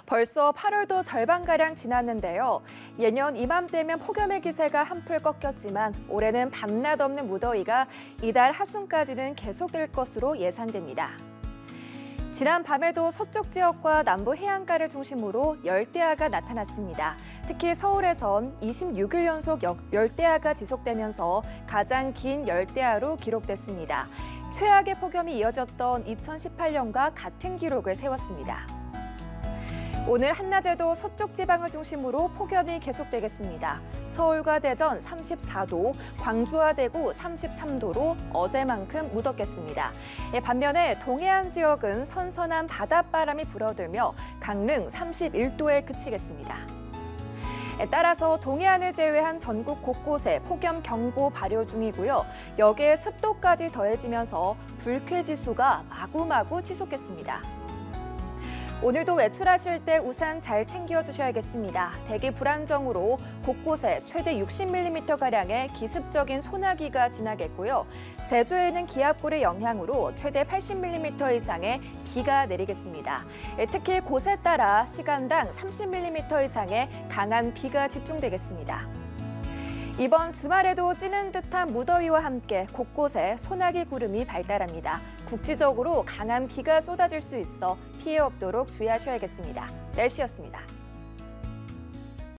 벌써 8월도 절반가량 지났는데요. 예년 이맘때면 폭염의 기세가 한풀 꺾였지만 올해는 밤낮 없는 무더위가 이달 하순까지는 계속될 것으로 예상됩니다. 지난 밤에도 서쪽 지역과 남부 해안가를 중심으로 열대야가 나타났습니다. 특히 서울에선 26일 연속 열대야가 지속되면서 가장 긴 열대야로 기록됐습니다. 최악의 폭염이 이어졌던 2018년과 같은 기록을 세웠습니다. 오늘 한낮에도 서쪽 지방을 중심으로 폭염이 계속되겠습니다. 서울과 대전 34도, 광주와 대구 33도로 어제만큼 무덥겠습니다. 반면에 동해안 지역은 선선한 바닷바람이 불어들며 강릉 31도에 그치겠습니다. 따라서 동해안을 제외한 전국 곳곳에 폭염 경보 발효 중이고요. 여기에 습도까지 더해지면서 불쾌지수가 마구마구 치솟겠습니다. 오늘도 외출하실 때 우산 잘 챙겨주셔야겠습니다. 대기 불안정으로 곳곳에 최대 60mm가량의 기습적인 소나기가 지나겠고요. 제주에는 기압골의 영향으로 최대 80mm 이상의 비가 내리겠습니다. 특히 곳에 따라 시간당 30mm 이상의 강한 비가 집중되겠습니다. 이번 주말에도 찌는 듯한 무더위와 함께 곳곳에 소나기 구름이 발달합니다. 국지적으로 강한 비가 쏟아질 수 있어 피해 없도록 주의하셔야겠습니다. 날씨였습니다.